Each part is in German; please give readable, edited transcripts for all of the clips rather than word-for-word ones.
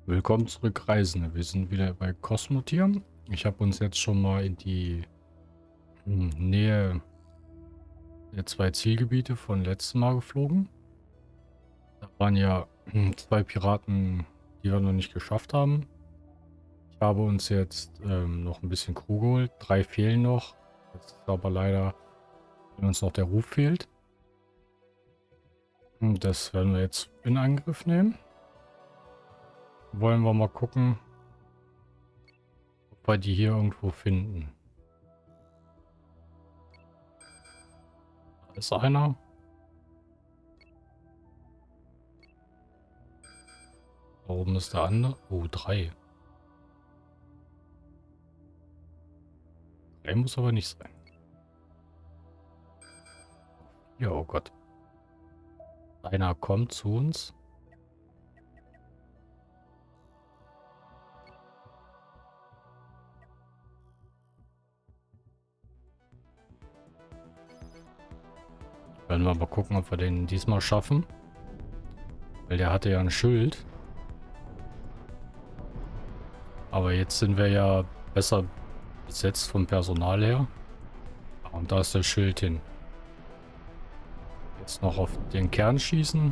Willkommen zurück, Reisende. Wir sind wieder bei Cosmotier. Ich habe uns jetzt schon mal in die Nähe der zwei Zielgebiete von letztem Mal geflogen. Da waren ja zwei Piraten, die wir noch nicht geschafft haben. Ich habe uns jetzt noch ein bisschen Crew geholt. 3 fehlen noch. Jetzt ist aber leider, wenn uns noch der Ruf fehlt. Das werden wir jetzt in Angriff nehmen. Wollen wir mal gucken, ob wir die hier irgendwo finden. Da ist einer. Da oben ist der andere. Oh, 3. 3 muss aber nicht sein. Ja, oh Gott. Einer kommt zu uns. Werden wir mal gucken, ob wir den diesmal schaffen. Weil der hatte ja ein Schild. Aber jetzt sind wir ja besser besetzt vom Personal her. Und da ist das Schild hin. Jetzt noch auf den Kern schießen.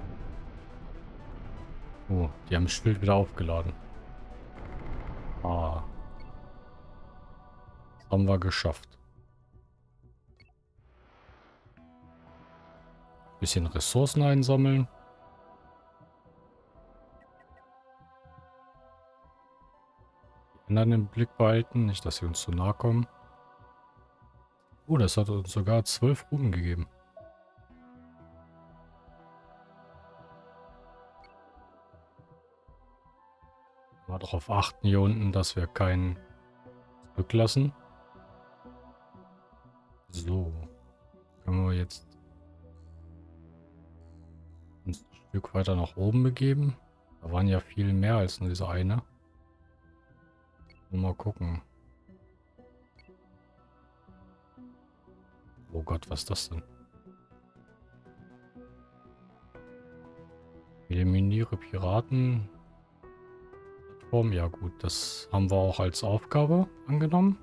Oh, die haben das Schild wieder aufgeladen. Ah. Das haben wir geschafft. Bisschen Ressourcen einsammeln. Die anderen im Blick behalten, nicht, dass sie uns zu nahe kommen. Oh, das hat uns sogar 12 Runden gegeben. Mal darauf achten hier unten, dass wir keinen zurücklassen. So. Können wir jetzt uns ein Stück weiter nach oben begeben. Da waren ja viel mehr als nur dieser eine. Mal gucken. Oh Gott, was ist das denn? Eliminiere Piraten. Ja gut, das haben wir auch als Aufgabe angenommen.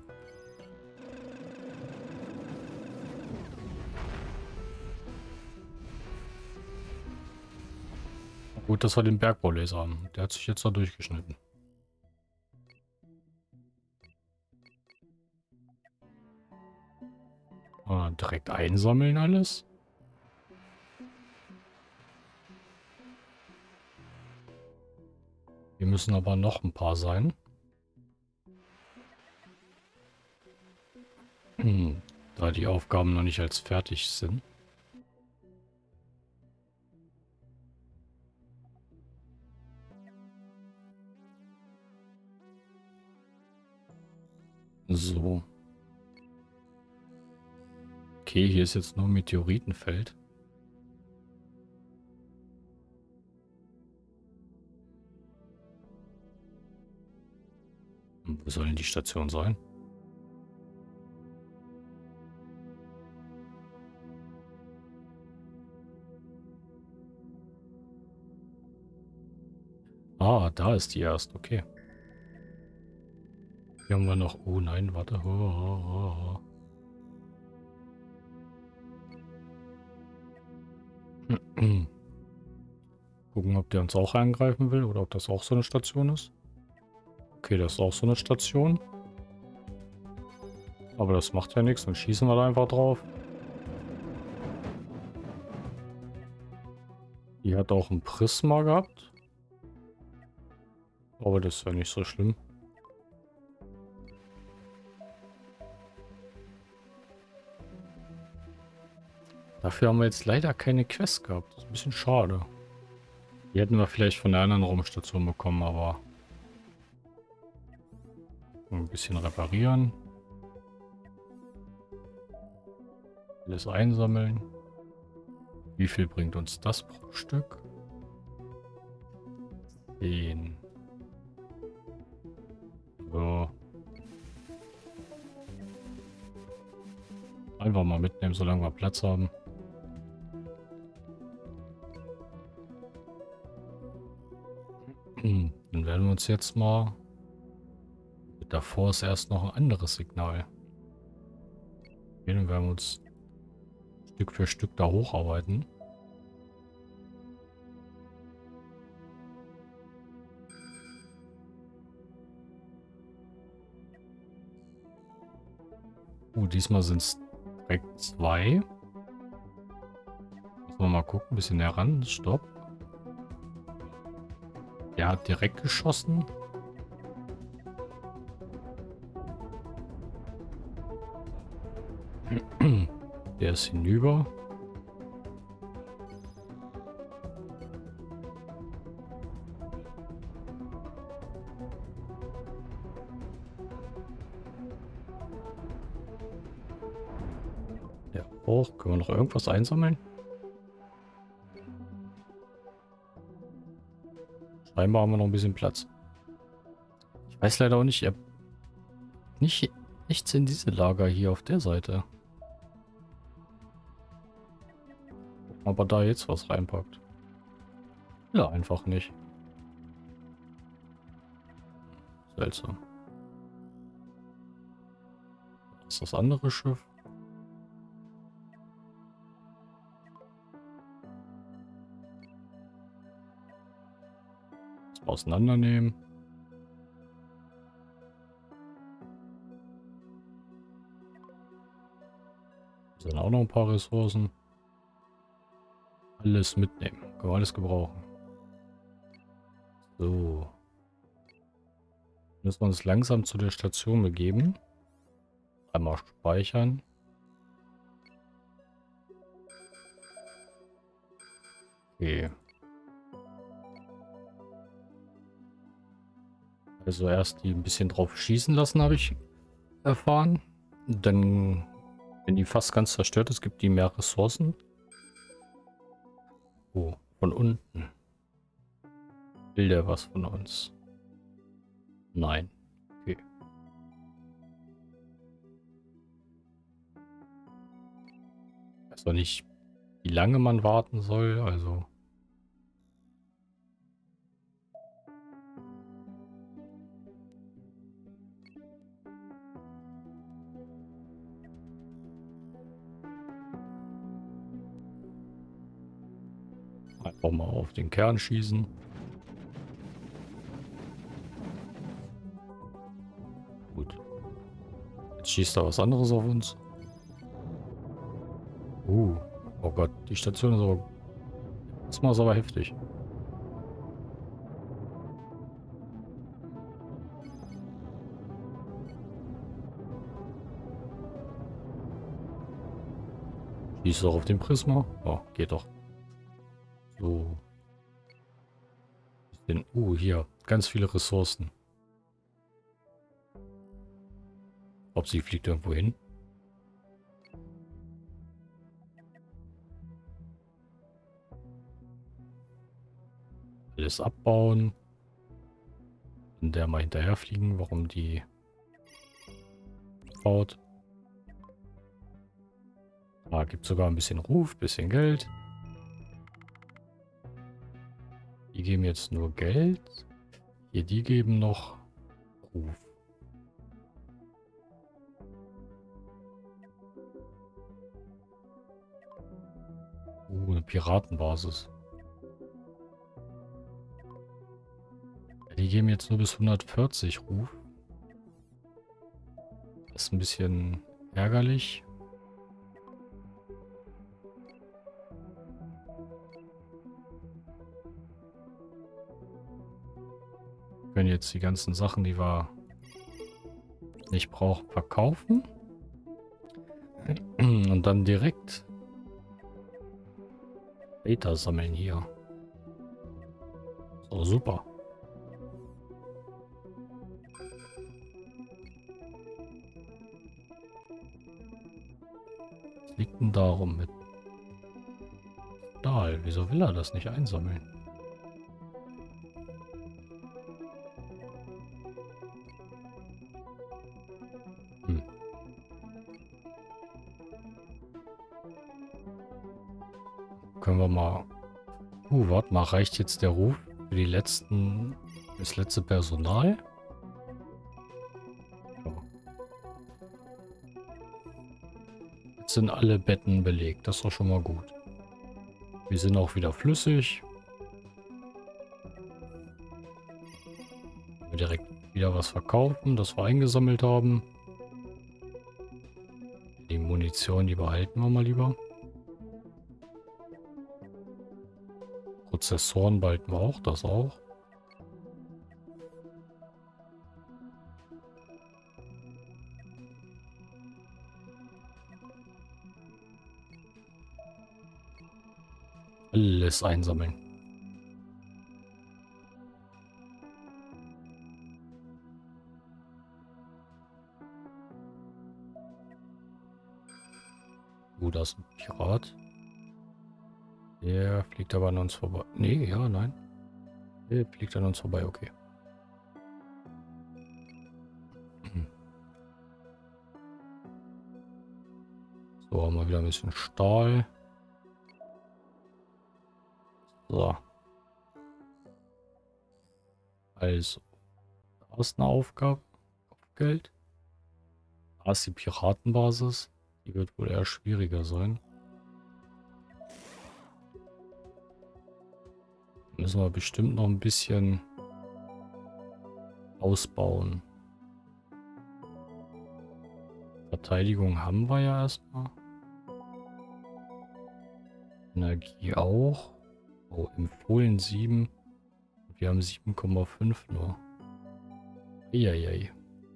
Gut, dass wir den Bergbaulaser haben. Der hat sich jetzt da durchgeschnitten. Direkt einsammeln alles. Wir müssen aber noch ein paar sein. Da die Aufgaben noch nicht als fertig sind. So. Okay, hier ist jetzt nur Meteoritenfeld. Wo soll denn die Station sein? Ah, da ist die erst. Okay. Hier haben wir noch... Oh nein, warte. Gucken, ob der uns auch angreifen will oder ob das auch so eine Station ist. Okay, das ist auch so eine Station. Aber das macht ja nichts, dann schießen wir da einfach drauf. Die hat auch ein Prisma gehabt. Aber das ist ja nicht so schlimm. Dafür haben wir jetzt leider keine Quest gehabt. Das ist ein bisschen schade. Die hätten wir vielleicht von der anderen Raumstation bekommen, aber... Ein bisschen reparieren. Alles einsammeln. Wie viel bringt uns das pro Stück? 10. So. Einfach mal mitnehmen, solange wir Platz haben. Dann werden wir uns jetzt mal... Davor ist erst noch ein anderes Signal. Okay, dann werden wir uns Stück für Stück da hocharbeiten. Diesmal sind es direkt 2. Müssen wir mal gucken, ein bisschen näher ran. Stopp. Der hat direkt geschossen. Der ist hinüber. Ja, hoch. Können wir noch irgendwas einsammeln? Scheinbar haben wir noch ein bisschen Platz. Ich weiß leider auch nicht, nichts in diese Lager hier auf der Seite. Aber da jetzt was reinpackt. Ja, einfach nicht. Seltsam. Das ist das andere Schiff. Das auseinandernehmen. Da sind auch noch ein paar Ressourcen. Alles mitnehmen. Können wir alles gebrauchen. So. Müssen wir uns langsam zu der Station begeben. Einmal speichern. Okay. Also erst die ein bisschen drauf schießen lassen, habe ich erfahren. Dann, wenn die fast ganz zerstört ist, gibt die mehr Ressourcen. Oh, von unten. Will der was von uns? Nein. Okay. Ich weiß noch nicht, wie lange man warten soll, also... Einfach mal auf den Kern schießen. Gut. Jetzt schießt da was anderes auf uns. Oh Gott, die Station ist aber... Das mal ist aber heftig. Schießt doch auf den Prisma. Oh, geht doch. So. Hier. Ganz viele Ressourcen. Ob sie fliegt irgendwo hin? Alles abbauen. Und der mal hinterher fliegen, warum die baut. Da gibt es sogar ein bisschen Ruf, bisschen Geld. Die geben jetzt nur Geld. Hier, die geben noch Ruf. Eine Piratenbasis. Die geben jetzt nur bis 140 Ruf. Das ist ein bisschen ärgerlich. Wir können jetzt die ganzen Sachen, die wir nicht brauchen, verkaufen. Und dann direkt Data sammeln hier. So, super. Was liegt denn darum mit Stahl? Wieso will er das nicht einsammeln? Können wir mal... warte mal, reicht jetzt der Ruf für die letzten Das letzte Personal. Ja. Jetzt sind alle Betten belegt. Das ist doch schon mal gut. Wir sind auch wieder flüssig. Wir direkt wieder was verkaufen, das wir eingesammelt haben. Die Munition, die behalten wir mal lieber. Prozessoren behalten wir auch, das auch. Alles einsammeln. Da ist ein Pirat. Der fliegt aber an uns vorbei. Nee, ja, nein. Der fliegt an uns vorbei, okay. So, haben wir wieder ein bisschen Stahl. So. Also, da ist eine Aufgabe. Kopfgeld. Da ist die Piratenbasis. Die wird wohl eher schwieriger sein. Müssen wir bestimmt noch ein bisschen ausbauen. Verteidigung haben wir ja erstmal. Energie auch. Oh, empfohlen 7. Wir haben 7,5 nur. Eieiei.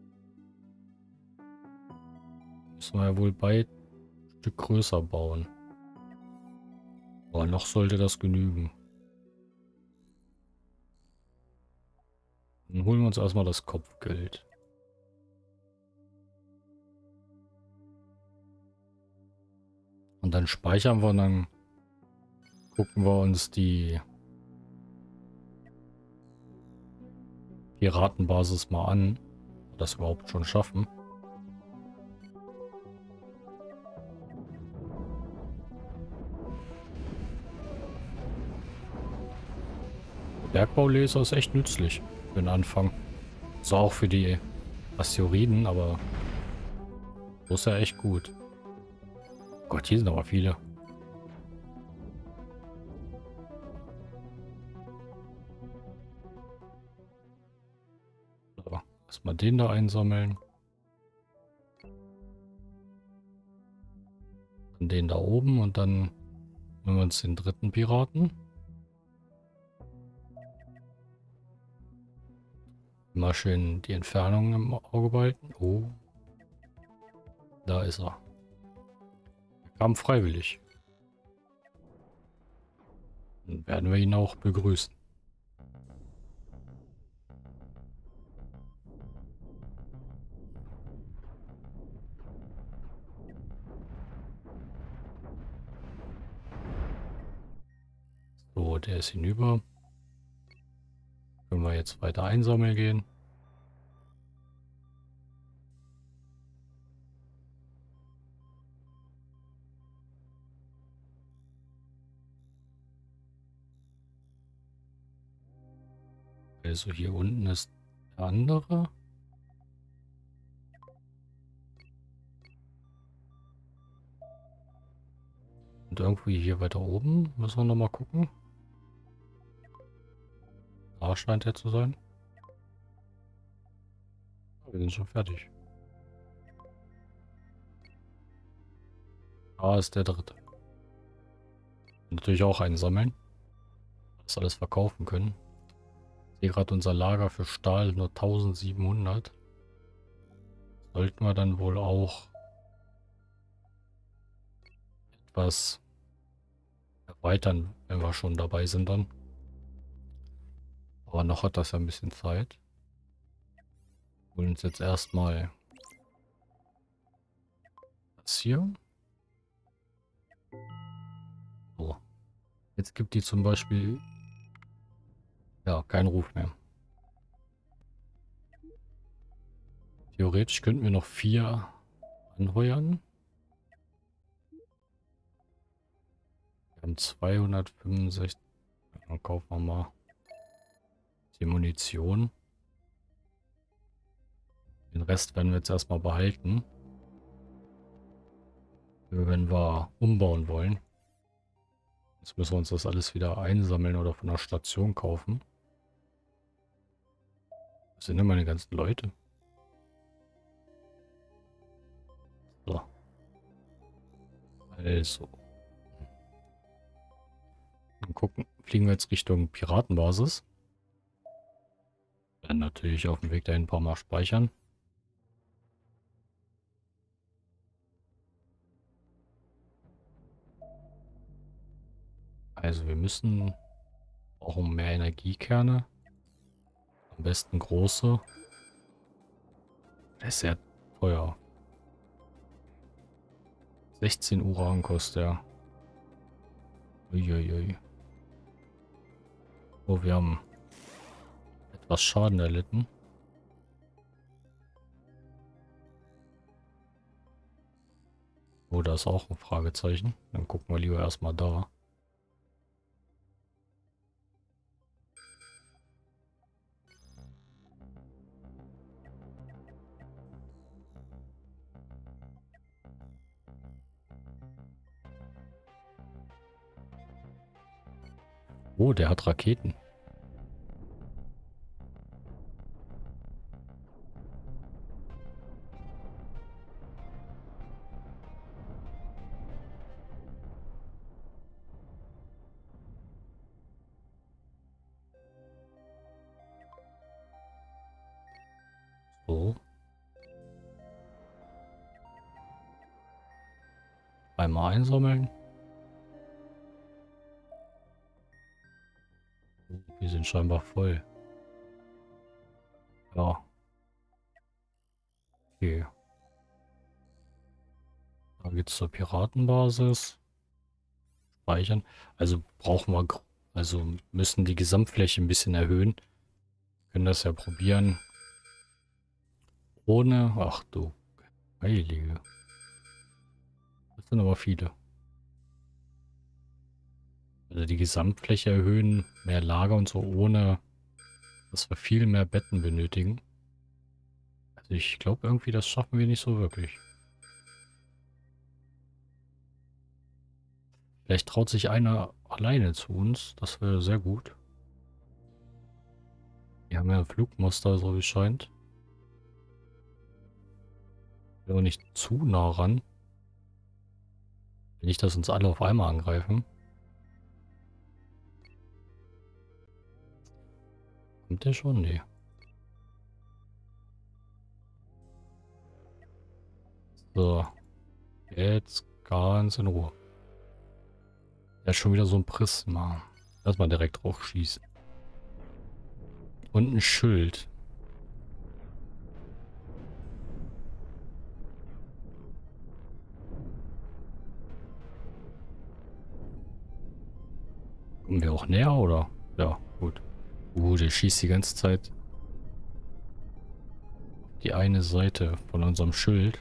Müssen wir ja wohl beide ein Stück größer bauen. Aber noch sollte das genügen. Dann holen wir uns erstmal das Kopfgeld. Und dann speichern wir und dann gucken wir uns die Piratenbasis mal an. Ob wir das überhaupt schon schaffen. Der Bergbaulaser ist echt nützlich für den Anfang. So auch für die Asteroiden, aber so ist er echt gut. Gott, hier sind aber viele. So, erstmal den da einsammeln. Dann den da oben und dann nehmen wir uns den dritten Piraten. Mal schön die Entfernung im Auge behalten. Oh. Da ist er. Er kam freiwillig. Dann werden wir ihn auch begrüßen. So, der ist hinüber. Können wir jetzt weiter einsammeln gehen. Also hier unten ist der andere. Und irgendwie hier weiter oben müssen wir nochmal gucken. Da scheint er zu sein. Wir sind schon fertig. Da ist der dritte. Natürlich auch einsammeln. Das alles verkaufen können. Ich sehe gerade unser Lager für Stahl nur 1700. Sollten wir dann wohl auch etwas erweitern, wenn wir schon dabei sind dann. Aber noch hat das ja ein bisschen Zeit. Wir holen uns jetzt erstmal das hier. So. Jetzt gibt die zum Beispiel ja keinen Ruf mehr. Theoretisch könnten wir noch 4 anheuern. Wir haben 265. Dann kaufen wir mal Die Munition. Den Rest werden wir jetzt erstmal behalten. Wenn wir umbauen wollen. Jetzt müssen wir uns das alles wieder einsammeln oder von der Station kaufen. Was sind denn meine ganzen Leute? So. Also. Dann gucken. Fliegen wir jetzt Richtung Piratenbasis. Dann natürlich auf dem Weg dahin ein paar Mal speichern. Also wir müssen auch mehr Energiekerne. Am besten große. Das ist sehr teuer. 16 Uran kostet er. Uiuiui. Oh, wir haben etwas Schaden erlitten. Oh, da ist auch ein Fragezeichen. Dann gucken wir lieber erstmal da. Oh, der hat Raketen. So. Einmal einsammeln. Oh, wir sind scheinbar voll. Ja. Okay. Da geht's zur Piratenbasis. Speichern. Also brauchen wir, also müssen die Gesamtfläche ein bisschen erhöhen. Können das ja probieren. Ohne, ach du Heilige. Das sind aber viele. Also die Gesamtfläche erhöhen, mehr Lager und so, ohne dass wir viel mehr Betten benötigen. Also ich glaube irgendwie, das schaffen wir nicht so wirklich. Vielleicht traut sich einer alleine zu uns. Das wäre sehr gut. Wir haben ja ein Flugmuster, so wie es scheint. Aber nicht zu nah ran. Nicht, dass uns alle auf einmal angreifen. Kommt der schon? Nee. So. Jetzt ganz in Ruhe. Der ist schon wieder so ein Prisma. Lass mal direkt drauf schießen. Und ein Schild. Kommen wir auch näher, oder? Ja, gut. Der schießt die ganze Zeit auf die eine Seite von unserem Schild.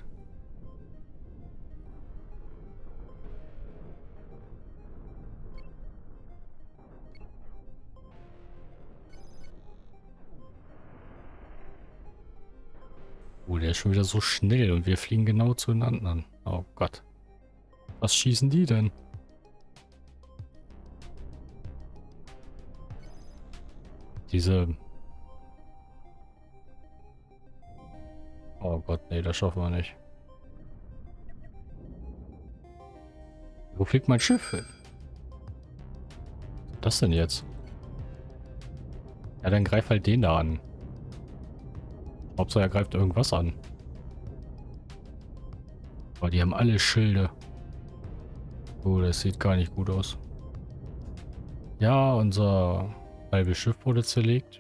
Der ist schon wieder so schnell und wir fliegen genau zueinander. Oh Gott. Was schießen die denn? Diese... Oh Gott, nee, das schaffen wir nicht. Wo fliegt mein Schiff hin? Was ist das denn jetzt? Ja, dann greif halt den da an. Hauptsache er greift irgendwas an. Aber die haben alle Schilde. Oh, das sieht gar nicht gut aus. Ja, unser halbes Schiff wurde zerlegt.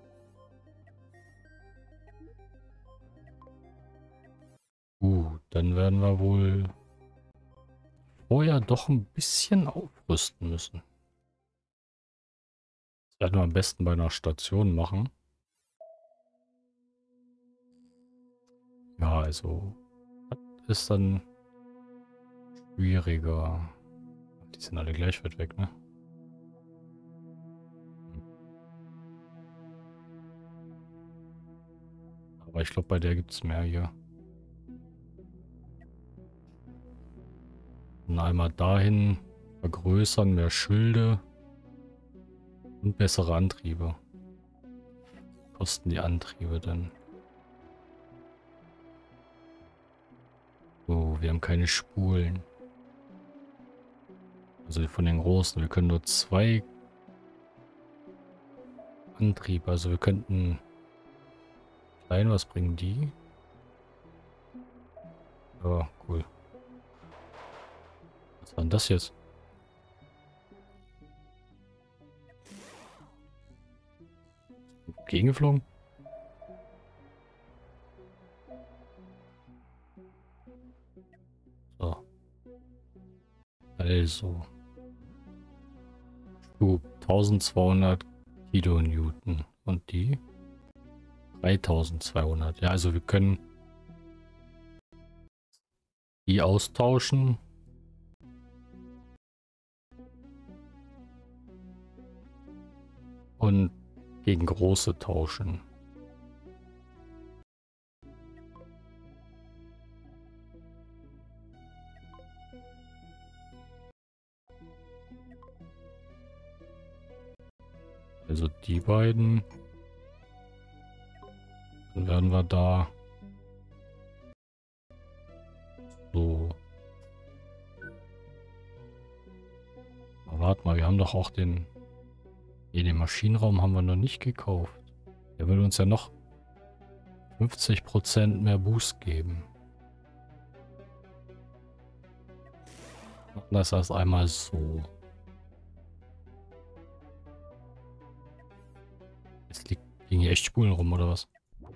Dann werden wir wohl vorher doch ein bisschen aufrüsten müssen. Das werden wir am besten bei einer Station machen. Ja, also das ist dann schwieriger. Die sind alle gleich weit weg, ne? Aber ich glaube, bei der gibt es mehr hier. Und einmal dahin vergrößern, mehr Schilde und bessere Antriebe. Kosten die Antriebe denn? So, wir haben keine Spulen. Also von den großen. Wir können nur 2 Antriebe. Also wir könnten klein, was bringen die? Ja, cool. Was war denn das jetzt? Gegengeflogen? So. Also. Schub 1200 Kilonewton. Und die? 3200. Ja, also wir können die austauschen. Und gegen große tauschen. Also die beiden. Dann werden wir da so. Aber warte mal, wir haben doch auch den. Nee, den Maschinenraum haben wir noch nicht gekauft. Der will uns ja noch 50% mehr Boost geben. Machen das erst einmal so. Jetzt liegen hier echt Spulen rum, oder was?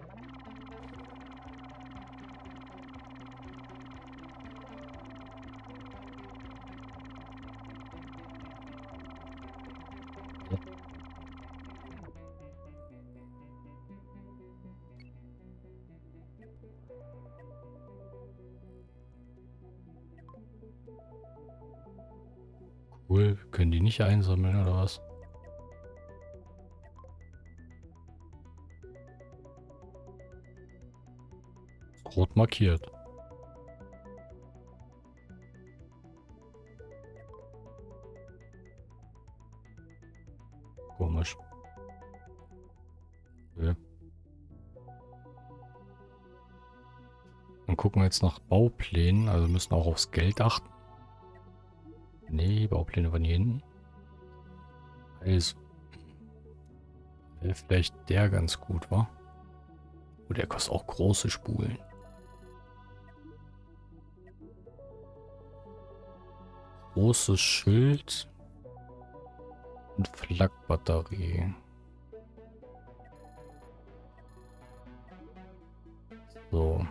Cool, können die nicht einsammeln, oder was? Rot markiert. Komisch. Okay. Dann gucken wir jetzt nach Bauplänen. Also müssen auch aufs Geld achten. Nee, Baupläne waren hier hinten. Also. Wäre vielleicht der ganz gut, wa? Oh, der kostet auch große Spulen. Großes Schild. Und Flakbatterie. So.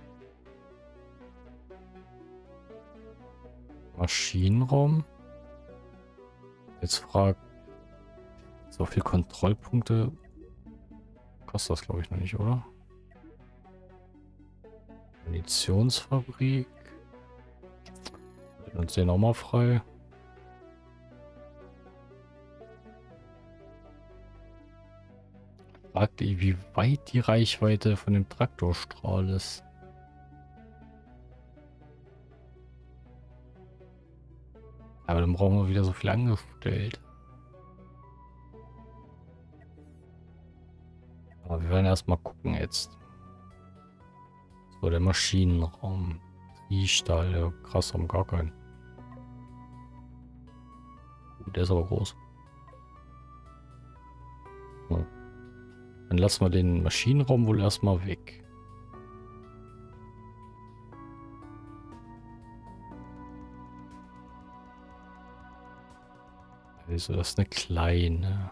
Maschinenraum. Jetzt fragt, so viel Kontrollpunkte kostet das, glaube ich, noch nicht, oder? Munitionsfabrik. Wir uns den auch mal frei. Fragt ihr, wie weit die Reichweite von dem Traktorstrahl ist. Aber dann brauchen wir wieder so viel angestellt. Aber wir werden erstmal gucken jetzt. So, der Maschinenraum. Stahl, ja, krass, haben gar keinen. Der ist aber groß. So. Dann lassen wir den Maschinenraum wohl erstmal weg. Also das ist eine kleine.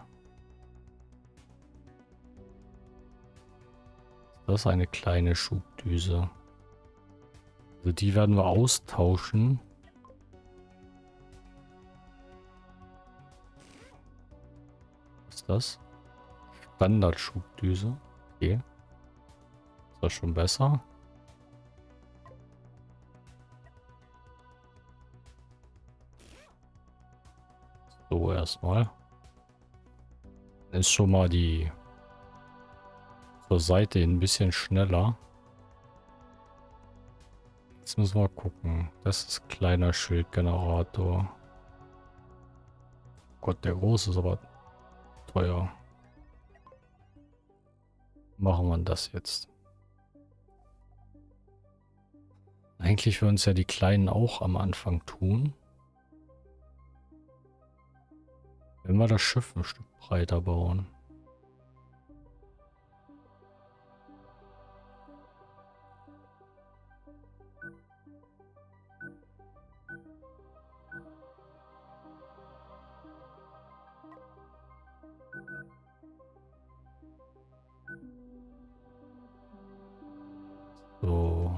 Das ist eine kleine Schubdüse. Also die werden wir austauschen. Was ist das? Standardschubdüse. Okay. Ist das schon besser? So, erstmal. Ist schon mal die zur Seite hin ein bisschen schneller. Jetzt müssen wir gucken. Das ist kleiner Schildgenerator. Gott, der große ist aber teuer. Machen wir das jetzt. Eigentlich würden es ja die kleinen auch am Anfang tun. Wenn wir das Schiff ein Stück breiter bauen. So.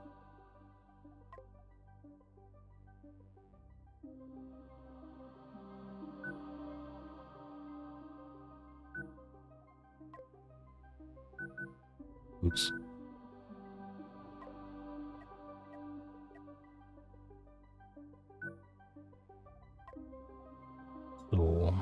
Ups. So.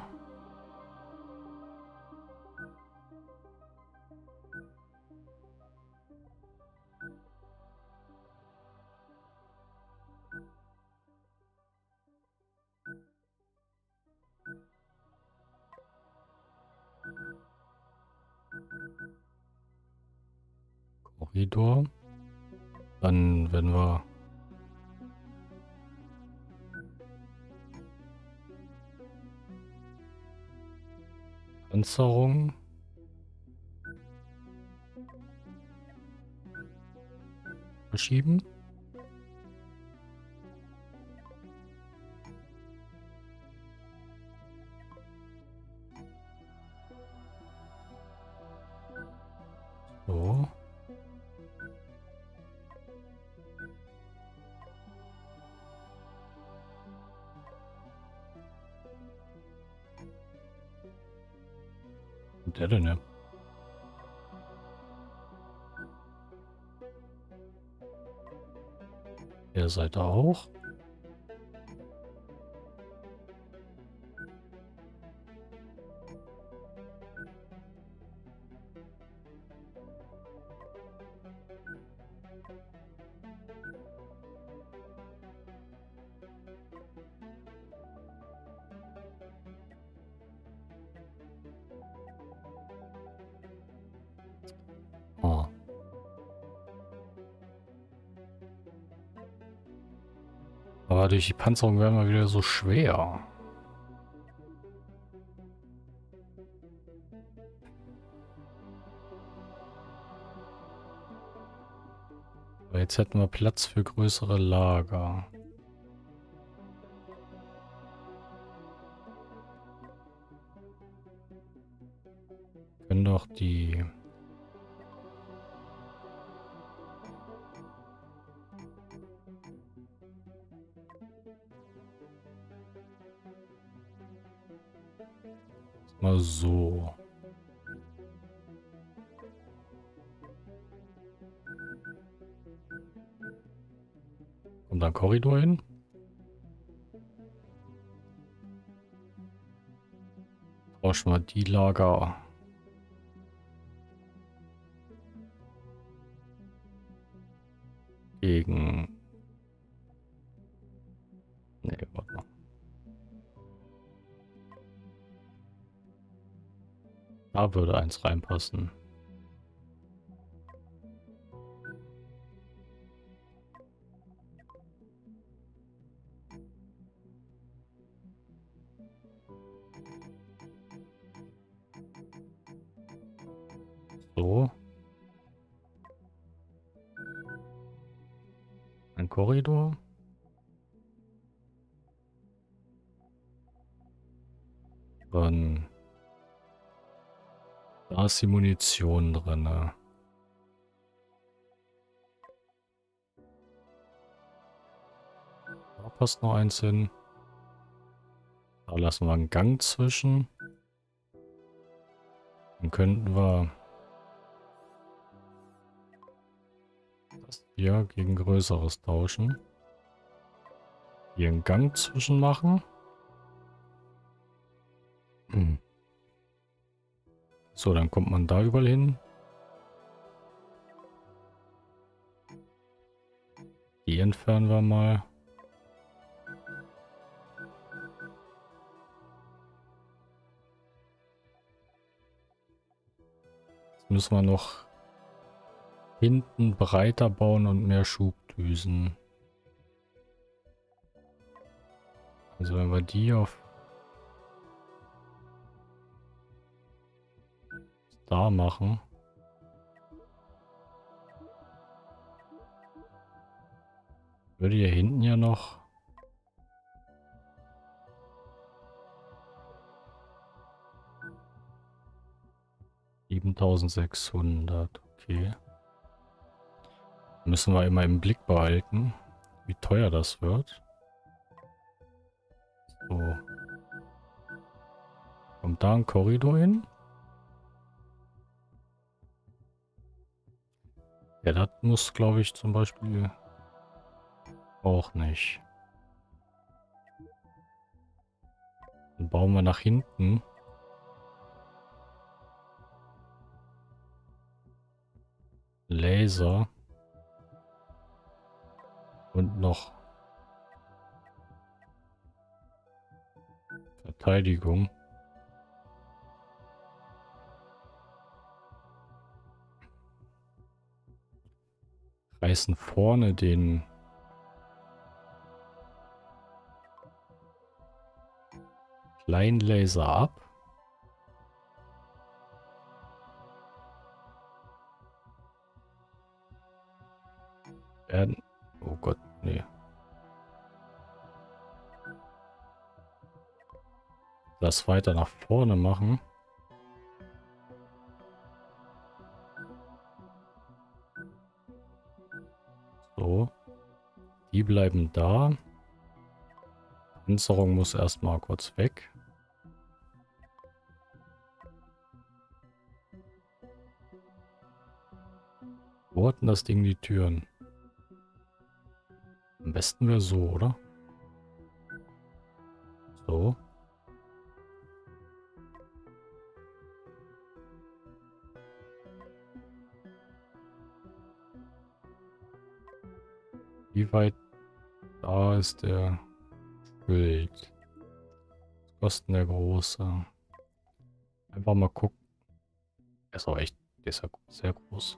Korridor. Dann, wenn wir Panzerung verschieben. So. Und der denn, ja? Der Seite auch. Oh. Aber durch die Panzerung werden wir wieder so schwer. Aber jetzt hätten wir Platz für größere Lager. Können doch die... Mal so. Und dann Korridor hin. Tauschen wir die Lager. Gegen... Nee, warte mal. Da würde eins reinpassen. So. Ein Korridor. Dann... Da ist die Munition drin. Da passt noch eins hin. Da lassen wir einen Gang zwischen. Dann könnten wir das hier gegen Größeres tauschen. Hier einen Gang zwischen machen. So, dann kommt man da überall hin. Die entfernen wir mal. Jetzt müssen wir noch hinten breiter bauen und mehr Schubdüsen. Also wenn wir die auf da machen. Würde hier hinten ja noch 7600, okay. Müssen wir immer im Blick behalten, wie teuer das wird. So. Kommt da ein Korridor hin? Ja, das muss, glaube ich, zum Beispiel auch nicht. Dann bauen wir nach hinten. Laser. Und noch Verteidigung. Reißen vorne den kleinen Laser ab. Werden. Oh Gott, nee. Das weiter nach vorne machen. So. Die bleiben da. Panzerung muss erstmal kurz weg. Wo hatten das Ding die Türen? Am besten wäre so, oder? So. Wie weit da ist der Schild? Was kostet der große? Einfach mal gucken. Der ist auch echt, der ist ja sehr groß.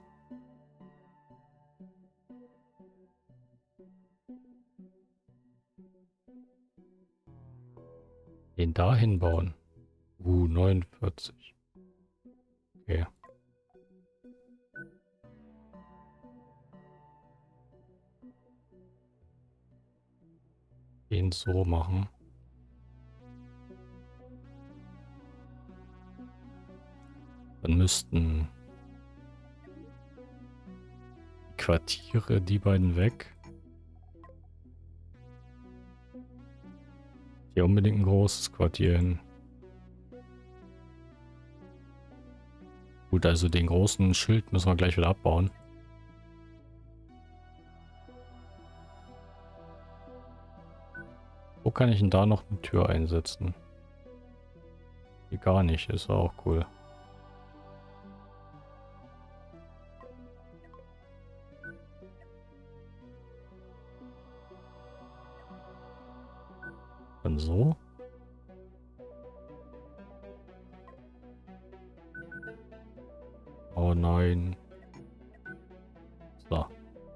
Den da hinbauen. 49. Okay. Den so machen. Dann müssten die Quartiere, die beiden weg. Hier unbedingt ein großes Quartier hin. Gut, also den großen Schild müssen wir gleich wieder abbauen. Wo kann ich denn da noch eine Tür einsetzen? Hier gar nicht, ist auch cool. Dann so. Oh nein. So.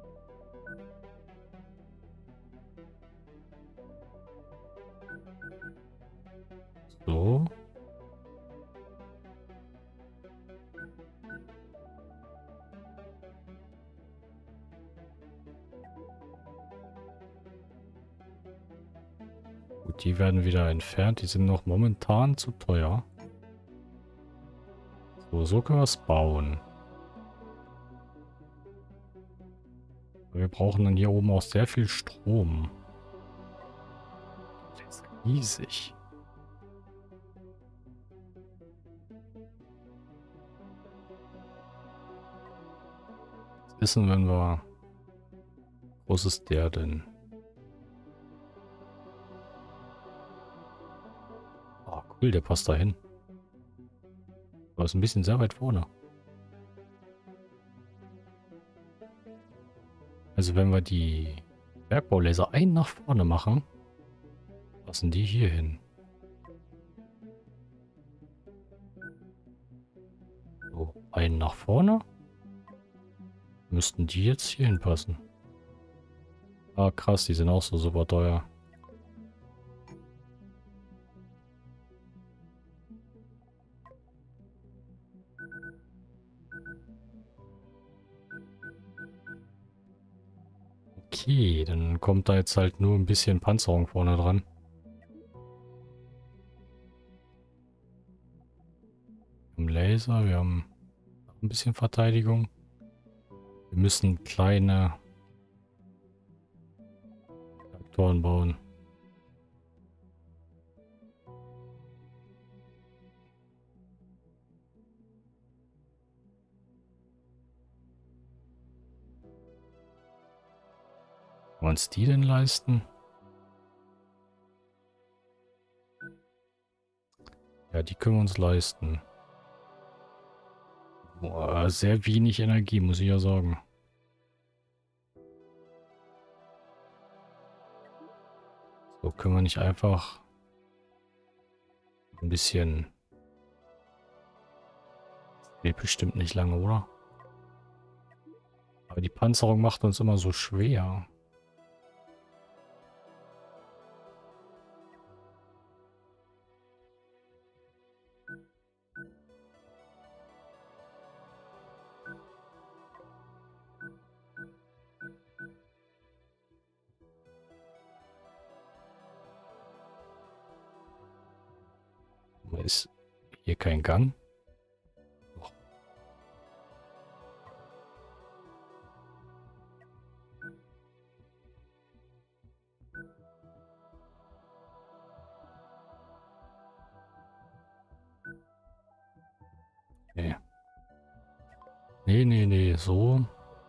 So. Gut, die werden wieder entfernt. Die sind noch momentan zu teuer. So können wir es bauen. Wir brauchen dann hier oben auch sehr viel Strom. Das ist riesig. Was ist denn, wenn wir... Wo ist der denn? Oh, cool, der passt da hin. Aber ist ein bisschen sehr weit vorne. Also wenn wir die Bergbaulaser einen nach vorne machen. Passen die hier hin? So, einen nach vorne. Müssten die jetzt hier hinpassen. Ah, krass, die sind auch so super teuer. Okay, dann kommt da jetzt halt nur ein bisschen Panzerung vorne dran. Wir haben Laser, wir haben ein bisschen Verteidigung. Wir müssen kleine Traktoren bauen. Können wir uns die denn leisten? Ja, die können wir uns leisten. Boah, sehr wenig Energie, muss ich ja sagen. So, können wir nicht einfach ein bisschen... Geht bestimmt nicht lange, oder? Aber die Panzerung macht uns immer so schwer. Ist hier kein Gang? Doch. Nee. Nee, nee, nee, so.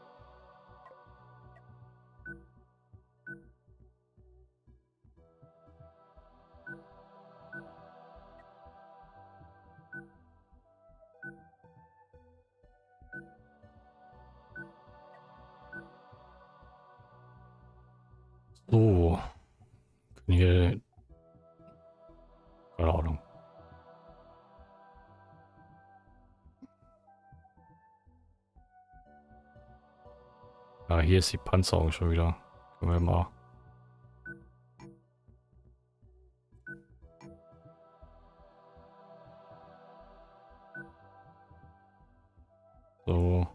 So. Können hier... Keine Ahnung. Ja, hier ist die Panzerung schon wieder. Können wir mal... So.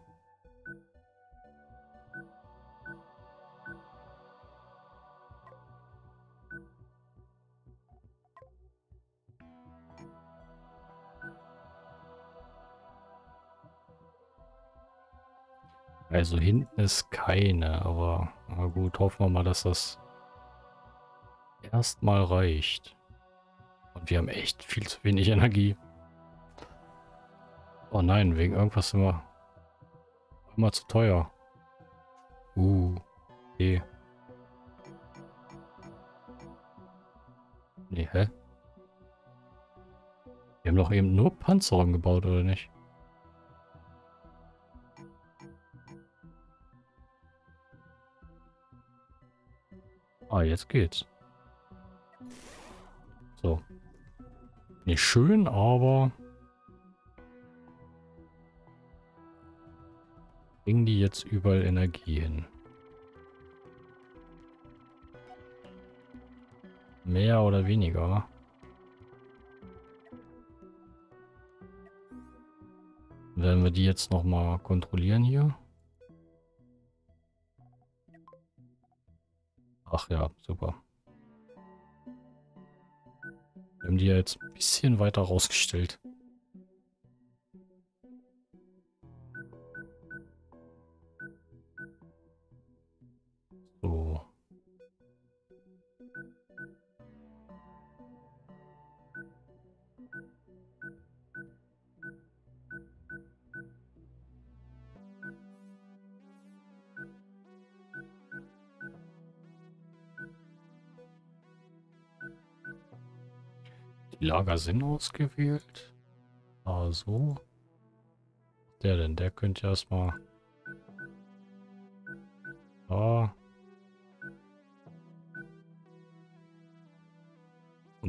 Also hinten ist keine, aber na gut, hoffen wir mal, dass das erstmal reicht. Und wir haben echt viel zu wenig Energie. Oh nein, wegen irgendwas sind wir immer zu teuer. Okay. Nee, hä? Wir haben doch eben nur Panzerung gebaut, oder nicht? Ah, jetzt geht's. So. Nicht schön, aber... Bringen die jetzt überall Energie hin? Mehr oder weniger? Werden wir die jetzt nochmal kontrollieren hier? Ach ja, super. Wir haben die ja jetzt ein bisschen weiter rausgestellt. So. Die Lager sind ausgewählt. Also. Der denn? Der könnte erstmal... Da.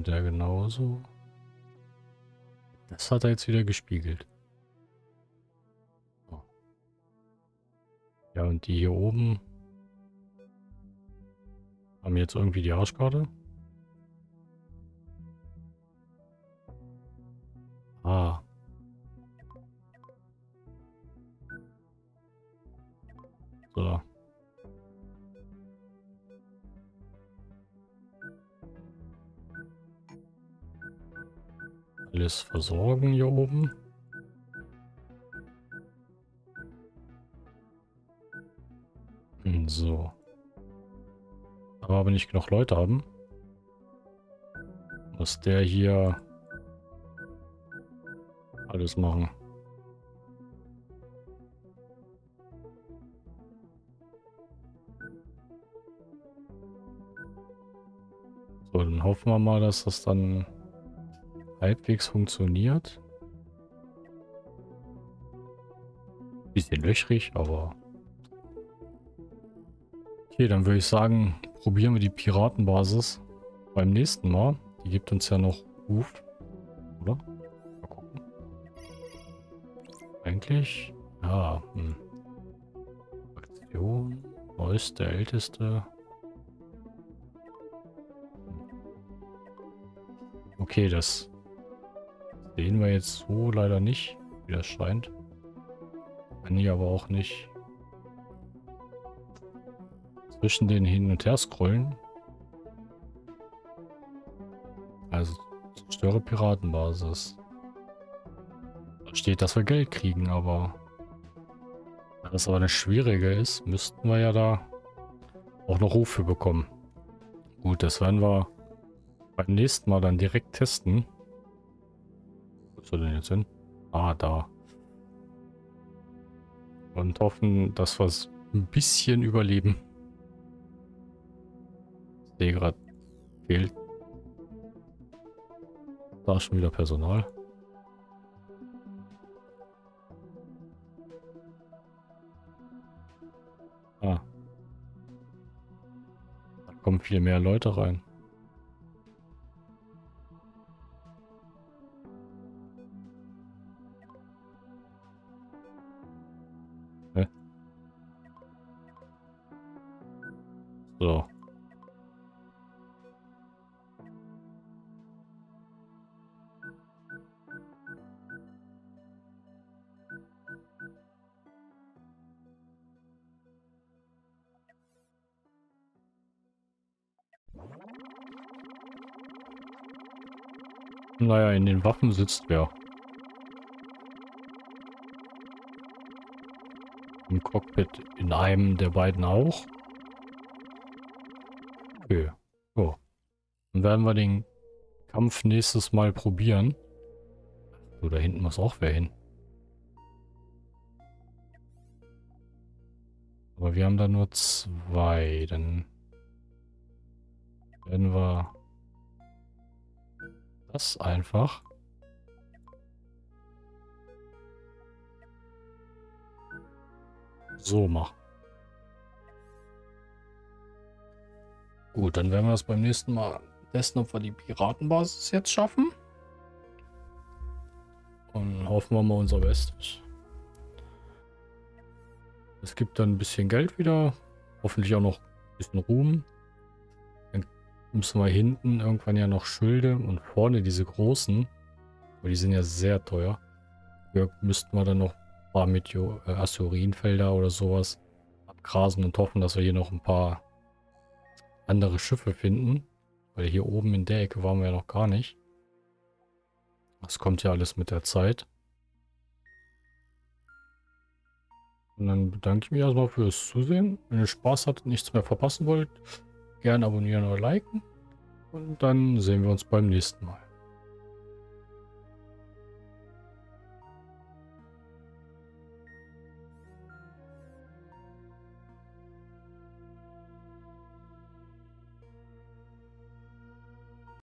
Und der genauso. Das hat er jetzt wieder gespiegelt. Oh. Ja, und die hier oben haben jetzt irgendwie die Arschkarte. Ah. So. Alles versorgen hier oben. So. Aber nicht genug Leute haben. Muss der hier alles machen. So, dann hoffen wir mal, dass das dann halbwegs funktioniert. Bisschen löchrig, aber... Okay, dann würde ich sagen, probieren wir die Piratenbasis beim nächsten Mal. Die gibt uns ja noch Ruf, oder? Mal gucken. Eigentlich, ja, Aktion, neueste, älteste. Okay, das sehen wir jetzt so leider nicht, wie das scheint. Kann ich aber auch nicht zwischen den hin und her scrollen. Also zerstöre Piratenbasis. Da steht, dass wir Geld kriegen, aber da das aber eine schwierige ist, müssten wir ja da auch noch Rufe bekommen. Gut, das werden wir beim nächsten Mal dann direkt testen. Wo ist er denn jetzt hin? Ah, da. Und hoffen, dass wir es ein bisschen überleben. Ich sehe gerade, fehlt da schon wieder Personal. Ah. Da kommen viel mehr Leute rein. Hä? So. Naja, in den Waffen sitzt wer. Im Cockpit in einem der beiden auch. Okay. So. Dann werden wir den Kampf nächstes Mal probieren. So, da hinten muss auch wer hin. Aber wir haben da nur 2. Dann werden wir das einfach so machen. Gut, dann werden wir es beim nächsten Mal testen, ob wir die Piratenbasis jetzt schaffen. Und hoffen wir mal unser Bestes. Es gibt dann ein bisschen Geld wieder. Hoffentlich auch noch ein bisschen Ruhm. Dann müssen wir hinten irgendwann ja noch Schilde und vorne diese großen. Aber die sind ja sehr teuer. Hier müssten wir dann noch ein paar Asteroidenfelder oder sowas abgrasen und hoffen, dass wir hier noch ein paar andere Schiffe finden. Weil hier oben in der Ecke waren wir ja noch gar nicht. Das kommt ja alles mit der Zeit. Und dann bedanke ich mich erstmal fürs Zusehen. Wenn ihr Spaß hattet, nichts mehr verpassen wollt, gerne abonnieren oder liken. Und dann sehen wir uns beim nächsten Mal.